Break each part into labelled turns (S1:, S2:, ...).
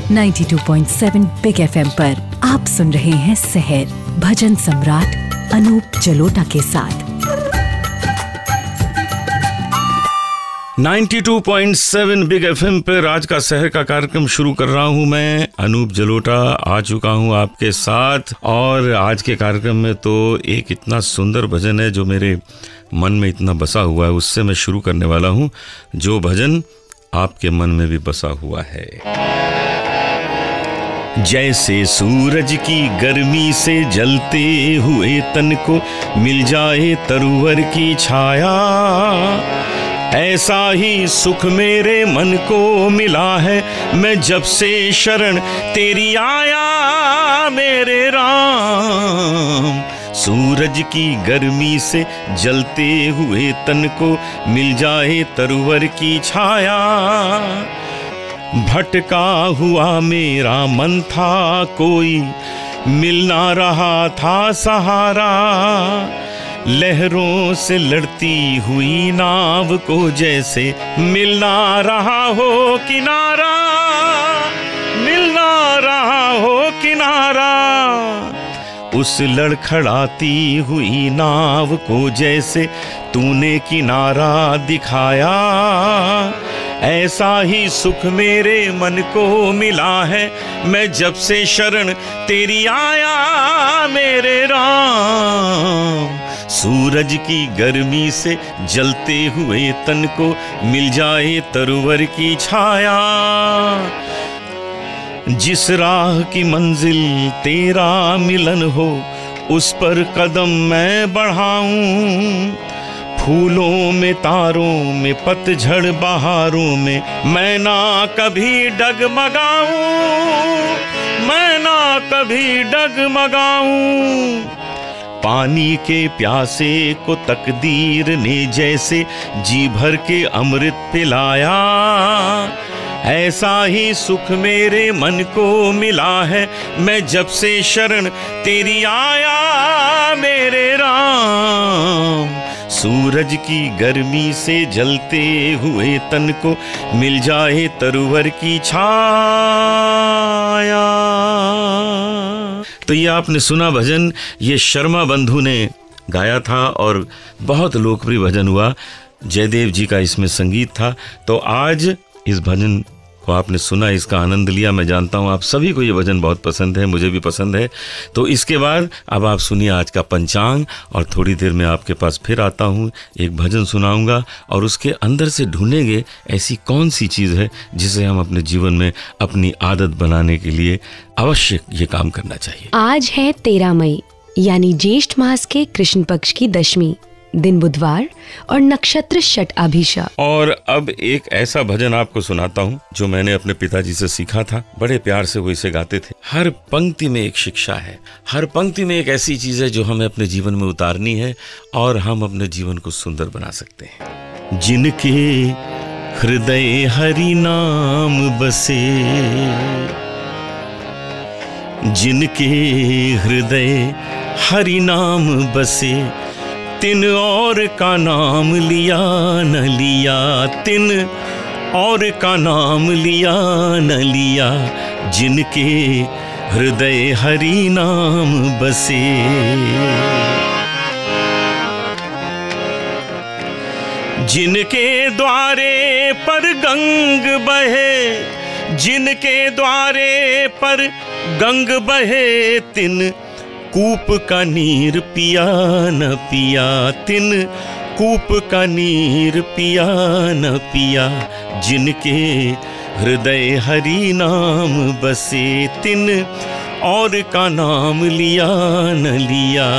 S1: 92.7 big FM पर आप सुन रहे हैं सहर भजन सम्राट अनूप जलोटा के साथ।
S2: 92.7 बिग FM पर आज का शहर का कार्यक्रम शुरू कर रहा हूं। मैं अनूप जलोटा आ चुका हूं आपके साथ, और आज के कार्यक्रम में तो एक इतना सुंदर भजन है जो मेरे मन में इतना बसा हुआ है, उससे मैं शुरू करने वाला हूं, जो भजन आपके मन में भी बसा हुआ है। जैसे सूरज की गर्मी से जलते हुए तन को मिल जाए तरुवर की छाया, ऐसा ही सुख मेरे मन को मिला है मैं जब से शरण तेरी आया मेरे राम। सूरज की गर्मी से जलते हुए तन को मिल जाए तरुवर की छाया, भटका हुआ मेरा मन था कोई मिल ना रहा था सहारा, लहरों से लड़ती हुई नाव को जैसे मिल ना रहा हो किनारा, मिल ना रहा हो किनारा। उस लड़खड़ाती हुई नाव को जैसे तूने किनारा दिखाया, ऐसा ही सुख मेरे मन को मिला है मैं जब से शरण तेरी आया मेरे राम। सूरज की गर्मी से जलते हुए तन को मिल जाए तरुवर की छाया, जिस राह की मंजिल तेरा मिलन हो उस पर कदम मैं बढ़ाऊं, फूलों में तारों में पतझड़ बहारों में मैं ना कभी डगमगाऊं, मैं ना कभी डगमगाऊं। पानी के प्यासे को तकदीर ने जैसे जी भर के अमृत पिलाया, ऐसा ही सुख मेरे मन को मिला है मैं जब से शरण तेरी आया मेरे राम। सूरज की गर्मी से जलते हुए तन को मिल जाए तरुवर की छाया। तो ये आपने सुना भजन, ये शर्मा बंधु ने गाया था और बहुत लोकप्रिय भजन हुआ। जयदेव जी का इसमें संगीत था। तो आज इस भजन को आपने सुना, इसका आनंद लिया। मैं जानता हूँ आप सभी को ये भजन बहुत पसंद है, मुझे भी पसंद है। तो इसके बाद अब आप सुनिए आज का पंचांग, और थोड़ी देर में आपके पास फिर आता हूँ, एक भजन सुनाऊंगा और उसके अंदर से ढूंढेंगे ऐसी कौन सी चीज़ है जिसे हम अपने जीवन में अपनी आदत बनाने के लिए अवश्य ये काम करना चाहिए।
S3: आज है 13 मई यानी ज्येष्ठ मास के कृष्ण पक्ष की दशमी, दिन बुधवार और नक्षत्र शतभिषा।
S2: और अब एक ऐसा भजन आपको सुनाता हूँ जो मैंने अपने पिताजी से सीखा था। बड़े प्यार से वो इसे गाते थे। हर पंक्ति में एक शिक्षा है, हर पंक्ति में एक ऐसी चीज है जो हमें अपने जीवन में उतारनी है और हम अपने जीवन को सुंदर बना सकते हैं। जिनके हृदय हरि नाम बसे, जिनके हृदय हरि नाम बसे, तिन और का नाम लिया न लिया, तिन और का नाम लिया न लिया, जिनके हृदय हरि नाम बसे। जिनके द्वारे पर गंग बहे, जिनके द्वारे पर गंग बहे, तिन कूप का नीर पिया न पिया, तिन कूप का नीर पिया न पिया, जिनके हृदय हरि नाम बसे, तिन और का नाम लिया न लिया।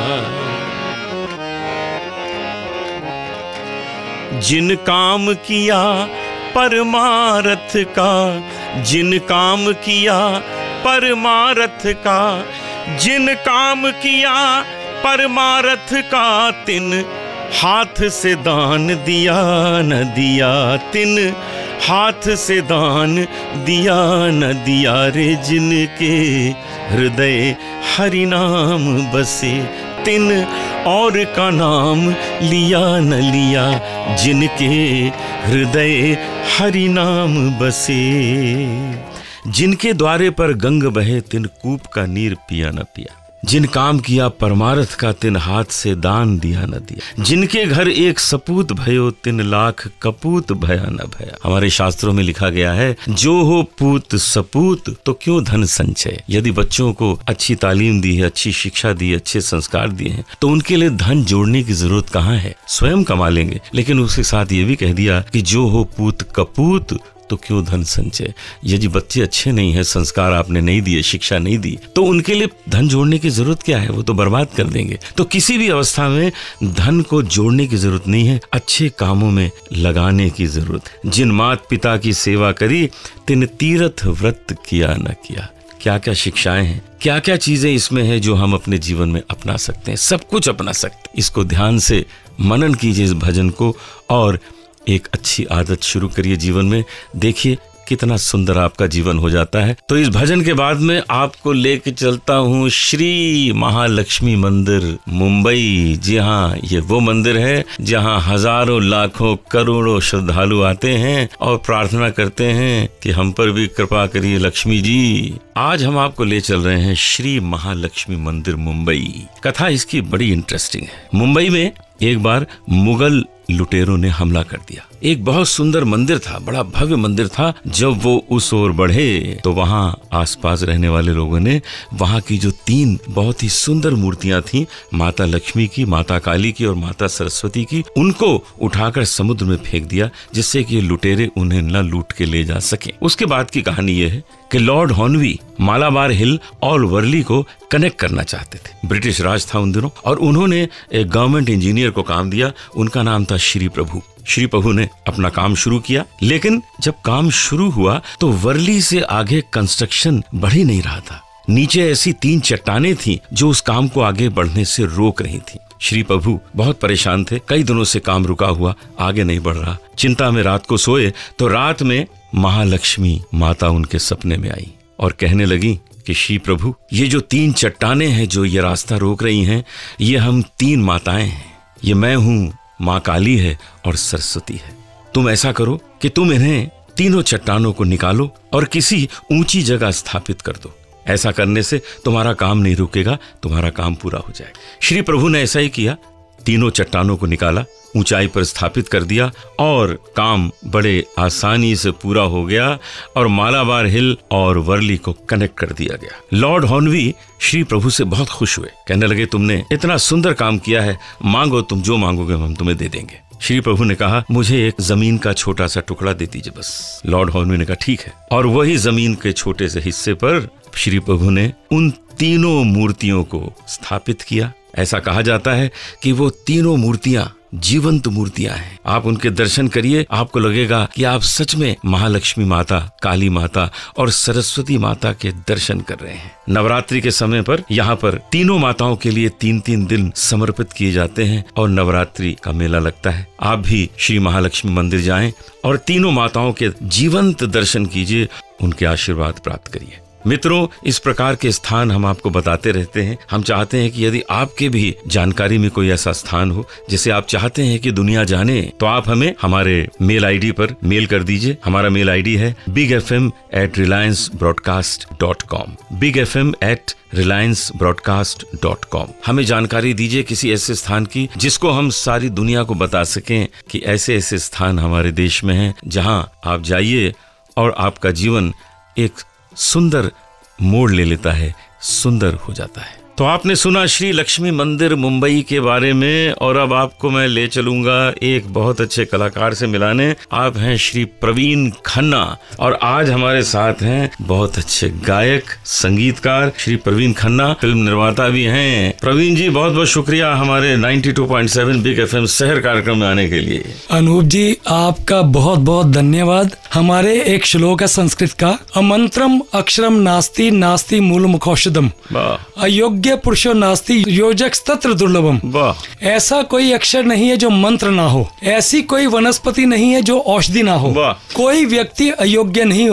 S2: जिन काम किया परमारथ का, जिन काम किया परमारथ का, जिन काम किया परमारथ का, तिन हाथ से दान दिया न दिया, तिन हाथ से दान दिया न दिया रे, जिनके हृदय हरि नाम बसे, तिन और का नाम लिया न लिया, जिनके हृदय हरि नाम बसे। जिनके द्वारे पर गंग बहे तिन कूप का नीर पिया न पिया, जिन काम किया परमार्थ का तिन हाथ से दान दिया न दिया, जिनके घर एक सपूत भयो तिन लाख कपूत भया न भया। हमारे शास्त्रों में लिखा गया है, जो हो पूत सपूत तो क्यों धन संचय। यदि बच्चों को अच्छी तालीम दी है, अच्छी शिक्षा दी है, अच्छे संस्कार दिए हैं, तो उनके लिए धन जोड़ने की जरूरत कहाँ है, स्वयं कमा लेंगे। लेकिन उसके साथ ये भी कह दिया कि जो हो पूत कपूत तो क्यों धन संचय। यदि बच्चे अच्छे नहीं हैं, संस्कार आपने नहीं दिए, शिक्षा नहीं दी, तो उनके लिए धन जोड़ने की जरूरत क्या है, वो तो बर्बाद कर देंगे। तो किसी भी अवस्था में धन को जोड़ने की जरूरत नहीं है, अच्छे कामों में लगाने की जरूरत है। जिन मात पिता की सेवा करी तिन तीर्थ व्रत किया न किया। क्या क्या शिक्षाएं हैं, क्या क्या चीजें इसमें हैं जो हम अपने जीवन में अपना सकते हैं, सब कुछ अपना सकते हैं। इसको ध्यान से मनन कीजिए इस भजन को और एक अच्छी आदत शुरू करिए जीवन में। देखिए कितना सुंदर आपका जीवन हो जाता है। तो इस भजन के बाद में आपको लेके चलता हूँ श्री महालक्ष्मी मंदिर मुंबई। जी हाँ, ये वो मंदिर है जहाँ हजारों लाखों करोड़ों श्रद्धालु आते हैं और प्रार्थना करते हैं कि हम पर भी कृपा करिए लक्ष्मी जी। आज हम आपको ले चल रहे हैं श्री महालक्ष्मी मंदिर मुंबई। कथा इसकी बड़ी इंटरेस्टिंग है। मुंबई में एक बार मुगल लुटेरों ने हमला कर दिया। एक बहुत सुंदर मंदिर था, बड़ा भव्य मंदिर था। जब वो उस ओर बढ़े तो वहां आसपास रहने वाले लोगों ने वहां की जो 3 बहुत ही सुंदर मूर्तियां थीं, माता लक्ष्मी की, माता काली की और माता सरस्वती की, उनको उठाकर समुद्र में फेंक दिया, जिससे कि लुटेरे उन्हें न लूट के ले जा सके। उसके बाद की कहानी यह है कि लॉर्ड हॉर्नबी मालाबार हिल और वर्ली को कनेक्ट करना चाहते थे। ब्रिटिश राज था उन दिनों और उन्होंने एक गवर्नमेंट इंजीनियर को काम दिया। उनका नाम था श्री प्रभु। श्री प्रभु ने अपना काम शुरू किया, लेकिन जब काम शुरू हुआ तो वर्ली से आगे कंस्ट्रक्शन बढ़ ही नहीं रहा था। नीचे ऐसी 3 चट्टानें थीं जो उस काम को आगे बढ़ने से रोक रही थीं। श्री प्रभु बहुत परेशान थे। कई दिनों से काम रुका हुआ, आगे नहीं बढ़ रहा। चिंता में रात को सोए तो रात में महालक्ष्मी माता उनके सपने में आई और कहने लगी कि श्री प्रभु, ये जो 3 चट्टानें हैं जो ये रास्ता रोक रही हैं, ये हम 3 माताएं हैं। ये मैं हूँ, माँ काली है और सरस्वती है। तुम ऐसा करो कि तुम इन्हें तीनों चट्टानों को निकालो और किसी ऊंची जगह स्थापित कर दो। ऐसा करने से तुम्हारा काम नहीं रुकेगा, तुम्हारा काम पूरा हो जाएगा। श्री प्रभु ने ऐसा ही किया। तीनों चट्टानों को निकाला, ऊंचाई पर स्थापित कर दिया और काम बड़े आसानी से पूरा हो गया और मालाबार हिल और वर्ली को कनेक्ट कर दिया गया। लॉर्ड हॉर्नबी श्री प्रभु से बहुत खुश हुए। कहने लगे, तुमने इतना सुंदर काम किया है, मांगो, तुम जो मांगोगे हम तुम्हें दे देंगे। श्री प्रभु ने कहा, मुझे एक जमीन का छोटा सा टुकड़ा दे दीजिए बस। लॉर्ड हॉर्नबी ने कहा, ठीक है। और वही जमीन के छोटे से हिस्से पर श्री प्रभु ने उन तीनों मूर्तियों को स्थापित किया। ऐसा कहा जाता है कि वो तीनों मूर्तियां जीवंत मूर्तियां हैं। आप उनके दर्शन करिए, आपको लगेगा कि आप सच में महालक्ष्मी माता, काली माता और सरस्वती माता के दर्शन कर रहे हैं। नवरात्रि के समय पर यहाँ पर तीनों माताओं के लिए 3-3 दिन समर्पित किए जाते हैं और नवरात्रि का मेला लगता है। आप भी श्री महालक्ष्मी मंदिर जाएं और तीनों माताओं के जीवंत दर्शन कीजिए, उनके आशीर्वाद प्राप्त करिए। मित्रों, इस प्रकार के स्थान हम आपको बताते रहते हैं। हम चाहते हैं कि यदि आपके भी जानकारी में कोई ऐसा स्थान हो जिसे आप चाहते हैं कि दुनिया जाने, तो आप हमें हमारे मेल आईडी पर मेल कर दीजिए। हमारा मेल आईडी है bigfm@reliancebroadcast.com, bigfm@reliancebroadcast.com। हमें जानकारी दीजिए किसी ऐसे स्थान की जिसको हम सारी दुनिया को बता सकें कि ऐसे ऐसे स्थान हमारे देश में हैं जहां आप जाइए और आपका जीवन एक सुंदर मोड़ ले लेता है, सुंदर हो जाता है। तो आपने सुना श्री लक्ष्मी मंदिर मुंबई के बारे में और अब आपको मैं ले चलूंगा एक बहुत अच्छे कलाकार से मिलाने। आप हैं श्री प्रवीण खन्ना और आज हमारे साथ हैं बहुत अच्छे गायक, संगीतकार श्री प्रवीण खन्ना, फिल्म निर्माता भी हैं। प्रवीण जी, बहुत बहुत शुक्रिया हमारे 92.7 बिग एफएम शहर कार्यक्रम में आने के लिए।
S4: अनूप जी, आपका बहुत बहुत धन्यवाद। हमारे एक श्लोक है संस्कृत का, अमंत्रम अक्षरम नास्ति नास्ति मूल मुखौषधम, अयोग्य पुरुषो नास्ति योजक तत्र दुर्लभम। ऐसा कोई अक्षर नहीं है जो मंत्र ना हो, ऐसी कोई वनस्पति नहीं है जो औषधि ना हो, कोई व्यक्ति अयोग्य नहीं होता।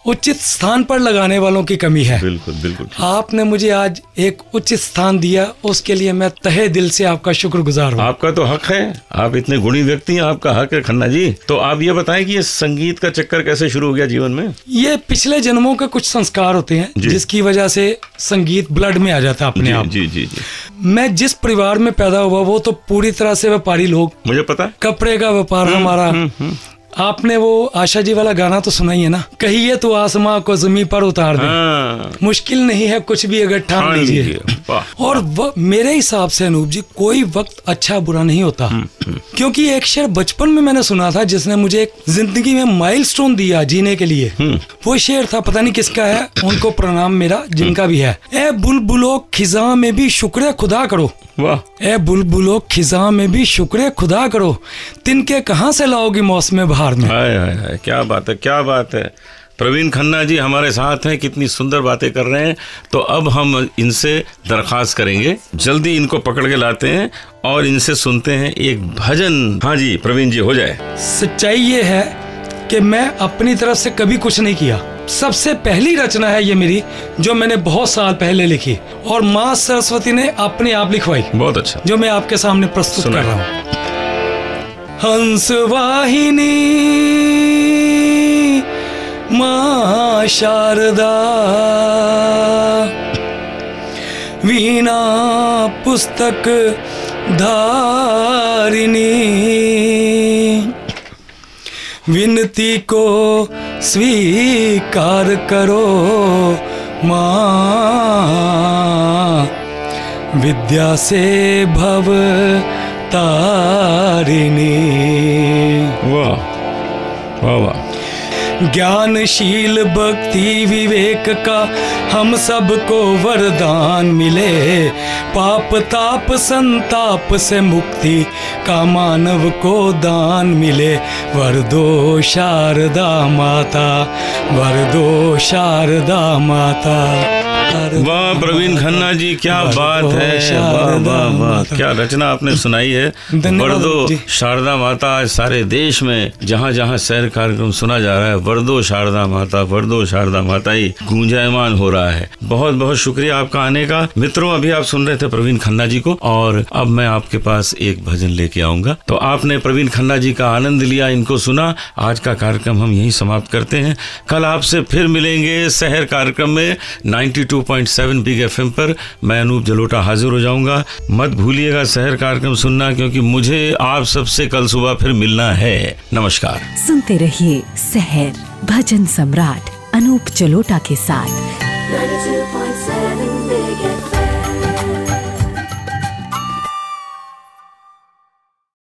S4: उचित स्थान पर लगाने वालों की कमी है।
S2: बिल्कुल बिल्कुल।
S4: आपने मुझे आज एक उचित स्थान दिया, उसके लिए मैं तहे दिल से आपका शुक्रगुजार हूँ।
S2: आपका तो हक है, आप इतने गुणी व्यक्ति हैं, आपका हक है खन्ना जी। तो आप ये बताएं कि ये संगीत का चक्कर कैसे शुरू हो गया जीवन में?
S4: ये पिछले जन्मों के कुछ संस्कार होते हैं जिसकी वजह से संगीत ब्लड में आ जाता है अपने आप।
S2: जी जी जी।
S4: मैं जिस परिवार में पैदा हुआ वो तो पूरी तरह से व्यापारी लोग,
S2: मुझे पता है,
S4: कपड़े का व्यापार हमारा। आपने वो आशा जी वाला गाना तो सुना ही है ना, कहिए तो आसमां को जमीन पर उतार दे, मुश्किल नहीं है कुछ भी अगर ठान लीजिए। और मेरे हिसाब से अनूप जी कोई वक्त अच्छा बुरा नहीं होता, क्योंकि एक शेर बचपन में मैंने सुना था जिसने मुझे एक जिंदगी में माइलस्टोन दिया जीने के लिए। वो शेर था, पता नहीं किसका है, उनको प्रणाम मेरा जिनका भी है। ए बुलबुलो खिजा में भी शुक्र खुदा करो, वाह। ए बुलबुलो खिजा में भी शुक्र खुदा करो, तिनके कहाँ से लाओगी मौसम बहार में।
S2: हाय हाय हाय, क्या बात है, क्या बात है। प्रवीण खन्ना जी हमारे साथ हैं, कितनी सुंदर बातें कर रहे हैं। तो अब हम इनसे दरख्वास्त करेंगे, जल्दी इनको पकड़ के लाते हैं और इनसे सुनते हैं एक भजन। हाँ जी प्रवीण जी, हो जाए।
S4: सच्चाई ये है कि मैं अपनी तरफ से कभी कुछ नहीं किया, सबसे पहली रचना है ये मेरी, जो मैंने बहुत साल पहले लिखी और माँ सरस्वती ने अपने आप लिखवाई।
S2: बहुत अच्छा, जो
S4: मैं आपके सामने प्रस्तुत कर रहा हूँ। हंस वाहिनी माँ शारदा, वीणा पुस्तक धारिणी, विनती को स्वीकार करो माँ, विद्या से भव तारिणी।
S2: वाह वाह वाह।
S4: ज्ञानशील भक्ति विवेक का हम सबको वरदान मिले, पाप ताप संताप से मुक्ति का मानव को दान मिले। वर दो शारदा माता, वर दो शारदा माता।
S2: वाह प्रवीण खन्ना जी, क्या बात है, वाह वाह वाह, क्या रचना आपने सुनाई है। वरदो शारदा माता, सारे देश में जहाँ जहाँ सैर कार्यक्रम सुना जा रहा है, वरदो शारदा माता, वरदो शारदा माता ही गूंजायमान हो रहा है। बहुत बहुत शुक्रिया आपका आने का। मित्रों, अभी आप सुन रहे थे प्रवीण खन्ना जी को, और अब मैं आपके पास एक भजन लेके आऊंगा। तो आपने प्रवीण खन्ना जी का आनंद लिया, इनको सुना। आज का कार्यक्रम हम यही समाप्त करते हैं। कल आपसे फिर मिलेंगे शहर कार्यक्रम में 92.7 बिग FM पर। मैं अनूप जलोटा हाजिर हो जाऊंगा। मत भूलिएगा शहर कार्यक्रम सुनना, क्योंकि मुझे आप सबसे कल सुबह फिर मिलना है। नमस्कार।
S1: सुनते रहिए शहर, भजन सम्राट अनूप जलोटा के साथ।